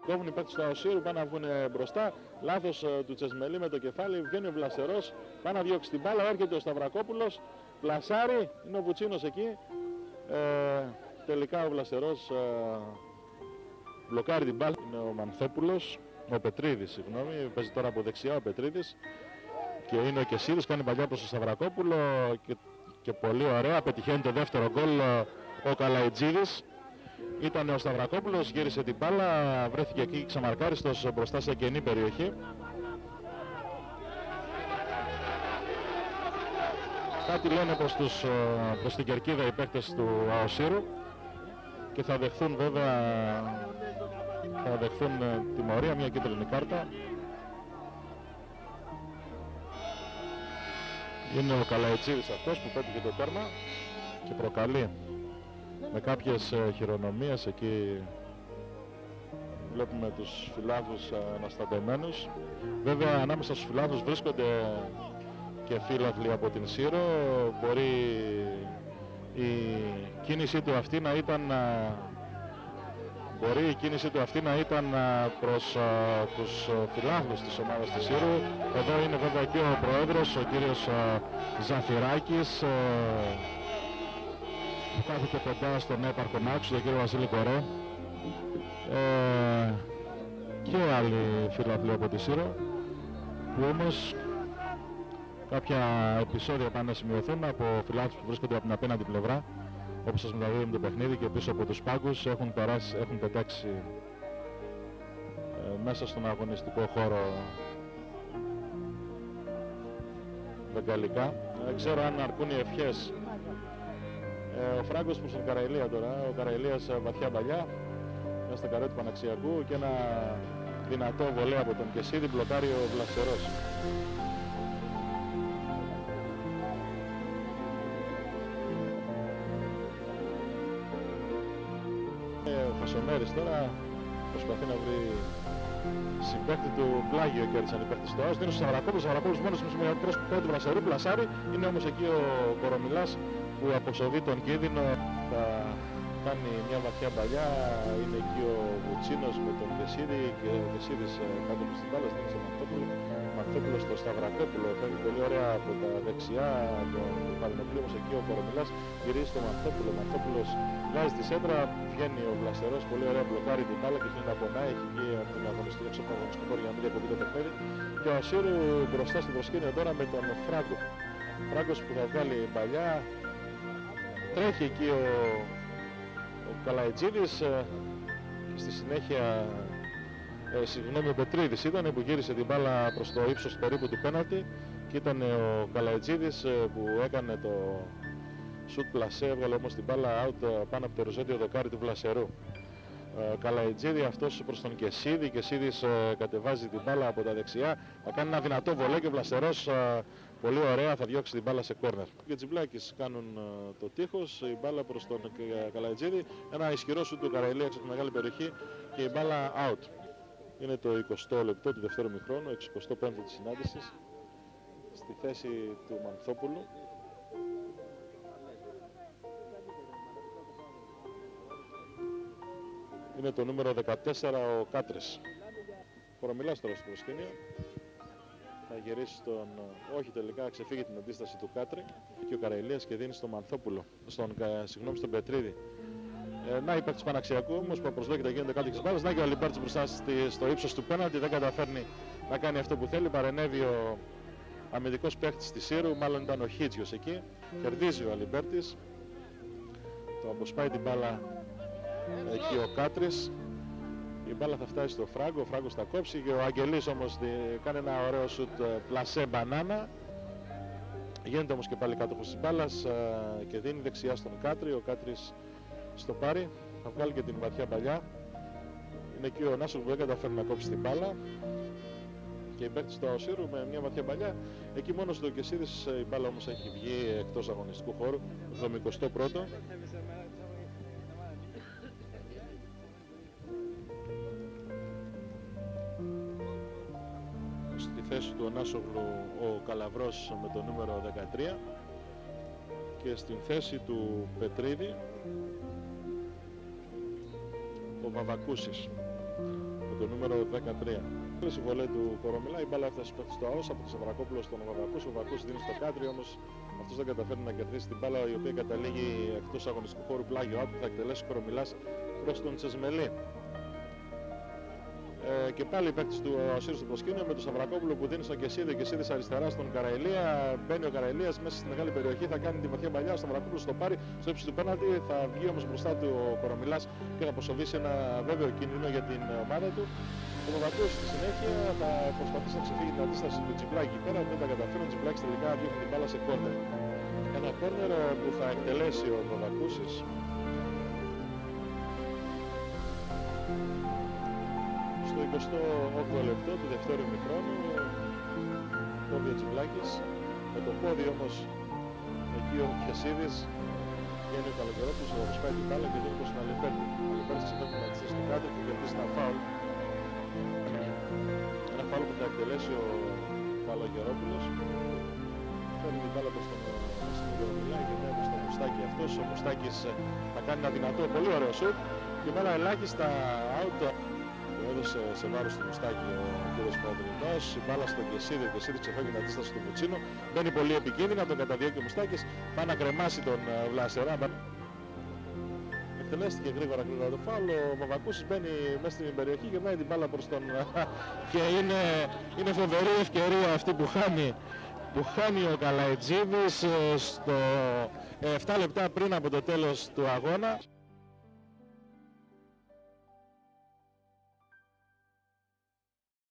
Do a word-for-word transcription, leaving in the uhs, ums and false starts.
Κόβουν οι παίκτες του Αοσύρου, πάνε να βγουν μπροστά. Λάθος uh, του Τσεσμελή με το κεφάλι. Βγαίνει ο Βλασερός, πάνε να διώξει την μπάλα. Έρχεται ο Σταυρακόπουλος, πλασάρει, είναι ο Βουτσίνος εκεί. Ε, τελικά ο Βλασερός uh, μπλοκάρει την μπάλα. Είναι ο Μανθόπουλος, ο Πετρίδης, συγγνώμη. Παίζει τώρα από δεξιά ο Πετρίδης. Και είναι ο Κεσίδης, κάνει παλιά προς τον Σταυρακόπουλο. Και, και πολύ ωραία, πετυχαίνει το δεύτερο γκολ ο Καλαϊτζίδης. Ήταν ο Σταυρακόπουλος, γύρισε την μπάλα, βρέθηκε εκεί ξαμαρκάριστος μπροστά σε κενή περιοχή. Κάτι λένε προς, τους, προς την κερκίδα οι παίκτες του Αοσύρου και θα δεχθούν βέβαια θα δεχθούν τιμωρία, μια κίτρινη κάρτα. Είναι ο Καλαϊτσίδης αυτός που πέτυχε το τέρμα και προκαλεί με κάποιες ε, χειρονομίες. Εκεί βλέπουμε τους φιλάθλους ε, αναστατεμένους. Βέβαια ανάμεσα στους φιλάθλους βρίσκονται και φίλαθλοι από την Σύρο. Μπορεί η κίνησή του αυτή να ήταν ε, μπορεί η κίνησή του αυτή να ήταν ε, προς ε, τους φιλάθλους της ομάδας της Σύρου. Εδώ είναι βέβαια και ο πρόεδρος, ο κύριος ε, Ζαφυράκης, ε, που κάθεται κοντά στον έπαρχο Νάξου, τον κύριο Βασίλη Κορέ, ε, και άλλοι φίλαθλοι από τη Σύρο, που όμως κάποια επεισόδια πάνε να σημειωθούν από φιλάθλους που βρίσκονται από την απέναντι πλευρά, όπως σας μεταδίδουμε το παιχνίδι, και πίσω από τους πάγκους έχουν, περάσει, έχουν πετάξει ε, μέσα στον αγωνιστικό χώρο βεγγαλικά. Δεν ξέρω αν αρκούν οι ευχές. Ε, ο Φράγκος προς τον Καραϊλία τώρα, ο Καραϊλίας βαθιά παλιά, ένα στακαρό του Παναξιακού και ένα δυνατό βολέ από τον Κεσίδη, μπλοκάρει ο Βλασερός. Ε, ο Χασομέρης τώρα προσπαθεί να βρει συμπαίχτη του, πλάγιο κέρδισαν οι παίχτες του ΑΟΣ. Δίνει στο Σταυρακόπουλο, ο Σταυρακόπουλος μόνος με σημείο πρόσωπο του Βλασερού, πλασάρει. Είναι όμως εκεί ο Κορομιλάς που αποσοβεί τον κίνδυνο. Θα κάνει μια βαθιά παλιά. Είναι εκεί ο Βουτσίνος με τον Κεσίδη και ο Κεσίδης κάτω από την μπάλα, στέλνει στο Μανθόπουλο. Μανθόπουλος στο Σταυρακόπουλο, φεύγει πολύ ωραία από τα δεξιά τον Παλινοπλή, όμως εκεί ο Κορομιλάς γυρίζει στο Μανθόπουλο. Ο Μανθόπουλος βγάζει τη σέντρα, βγαίνει ο Βλασερός, πολύ ωραία, μπλοκάρει την μπάλα και έχει να πονάει, έχει βγει από την αγωνιστική έξω από τον αγωνιστικό χώρο για να μην διακοπεί το παιχνίδι. Και ο Ασύρου μπροστά στο προσκήνιο τώρα με τον Φράγκο. Φράγκος που θα βγάλει παλιά, τρέχει εκεί ο, ο Καλαϊτζίδης και στη συνέχεια Ε, συγγνώμη, ο Πετρίδης ήταν που γύρισε την μπάλα προς το ύψος περίπου του πέναλτι και ήταν ο Καλαϊτζίδης ε, που έκανε το σουτ πλασέ, έβγαλε όμως την μπάλα out πάνω από το οριζόντιο δοκάρι του Βλασερού. Ε, Καλαϊτζίδη αυτός προς τον Κεσίδη, Κεσίδης ε, κατεβάζει την μπάλα από τα δεξιά, θα κάνει ένα δυνατό βολέ και ο Βλασερός ε, πολύ ωραία θα διώξει την μπάλα σε κόρνερ. Οι Τζιμπλάκης κάνουν ε, το τείχος, η μπάλα προς τον ε, Καλαϊτζίδη, ένα ισχυρό σουτ του Καραϊλία έξω από τη μεγάλη περιοχή και η μπάλα out. Είναι το εικοστό λεπτό του δευτέρου μηχρόνου, εξηκοστό πέμπτο της συνάντησης, στη θέση του Μανθόπουλου. Είναι το νούμερο δεκατέσσερα ο Κάτρης. Κορομιλάς τώρα στο προσκήνιο. Θα γυρίσει στον... όχι τελικά, ξεφύγει την αντίσταση του Κάτρη και ο Καραϊλίας και δίνει στον Μανθόπουλο, στον, συγγνώμη, στον Πετρίδη. Ε, να υπάρχει του Παναξιακού όμως που απροσδόκητα γίνεται κάτι της μπάλας. Να και ο Αλιμπέρτης μπροστά στη, στο ύψος του πέναλτι, δεν καταφέρνει να κάνει αυτό που θέλει. Παρενέβη ο αμυντικός παίκτης της Σύρου, μάλλον ήταν ο Χίτζιος εκεί. Κερδίζει ο Αλιμπέρτης. Το αποσπάει την μπάλα εκεί ο Κάτρης. Η μπάλα θα φτάσει στο Φράγκο, ο Φράγκος θα κόψει και ο Αγγελής όμως κάνει ένα ωραίο σουτ πλασέ μπανάνα. Γίνεται όμως και πάλι κάτοχος της μπάλας και δίνει δεξιά στον Κάτρη. Ο Κάτρης στο πάρει, θα βγάλει και την βαθιά παλιά. Είναι εκεί ο Νάσολ που δεν καταφέρει να κόψει την μπάλα και η παίκτης του Αοσύρου με μια βαθιά παλιά. Εκεί μόνο στο Κεσίδης η μπάλα όμως έχει βγει εκτός αγωνιστικού χώρου, εβδομηκοστό πρώτο. Στη θέση του Νάσογλου ο Καλαβρός με το νούμερο δεκατρία και στην θέση του Πετρίδη ο Βαβακούσης. με το νούμερο δεκατρία. Η βολέ του Κορομιλά, η μπάλα έφτασε στο ΑΟΣ από τον Σαβρακόπουλο στον Βαβακούς. Ο Βαβακούς δίνει στο Κάτρι, όμως αυτός δεν καταφέρει να κερδίσει την μπάλα, η οποία καταλήγει εκτός αγωνιστικού χώρου πλάγιο άπου που θα εκτελέσει ο Κορομιλάς προς τον Τσεσμελή. Ε, και πάλι η παίκτης του Ασύρου στο προσκήνιο με τον Σαβρακόπουλο που δίνει στον Κεσίδη, ο Κεσίδης αριστερά στον Καραηλία. Μπαίνει ο Καραηλίας μέσα στη μεγάλη περιοχή, θα κάνει τη βαθιά παλιά. Ο Σαβρακόπουλος στο πάρει στο ύψος του πέναλτι, θα βγει όμως μπροστά του ο Κορομιλάς και θα αποσοβήσει ένα βέβαιο κίνδυνο για την ομάδα του. Ο Βαβακούς στη συνέχεια θα προσπαθήσει να ξεφύγει την αντίσταση του Τζιμπλάκη πέρα, δεν τα καταφέρει. Ο Τζιμπλάκης τελικά διώχνει την μπάλα σε κόρνερ. Ένα κόρνερ που θα εκτελέσει ο Βαβακούσης. Στο εικοστό όγδοο λεπτό του δεύτερου ημιχρόνου, πόδι ο Τζιμπλάκης, με το πόδι όμως εκεί ο Χεσίδης βγαίνει ο Καλογερόπουλος, θα αποσπάει την μπάλα και δίνει προς τον Αλιμπέρτη. Ο Αλιμπέρτης συνέβη να της στο κάτω και κερδίσει ένα φάουλ. Ένα φάουλ που θα εκτελέσει ο Καλογερόπουλος. Φέρνει την μπάλα προς τον Κορομιλά, γυρνάει προς τον Μουστάκη αυτός. Ο Μουστάκης θα κάνει ένα δυνατό, πολύ ωραίο σουτ και με ένα ελάχιστα out. Έδωσε σε βάρος του Μουστάκη ο κύριος Παδρινός, η μπάλα στον Κεσίδη, ο Κεσίδη ξεφεύγει την αντίσταση του Μουτσίνο. Μπαίνει πολύ επικίνδυνα, τον καταδιώκει ο Μουστάκης, πάει να κρεμάσει τον Βλασερά. Εκτελέστηκε γρήγορα γρήγορα το φάουλ, ο Βαβακούσης μπαίνει μέσα στην περιοχή, γυρνάει την μπάλα προς τον... και είναι, είναι φοβερή ευκαιρία αυτή που χάνει, που χάνει ο Καλαϊτζίδης στο επτά λεπτά πριν από το τέλος του αγώνα.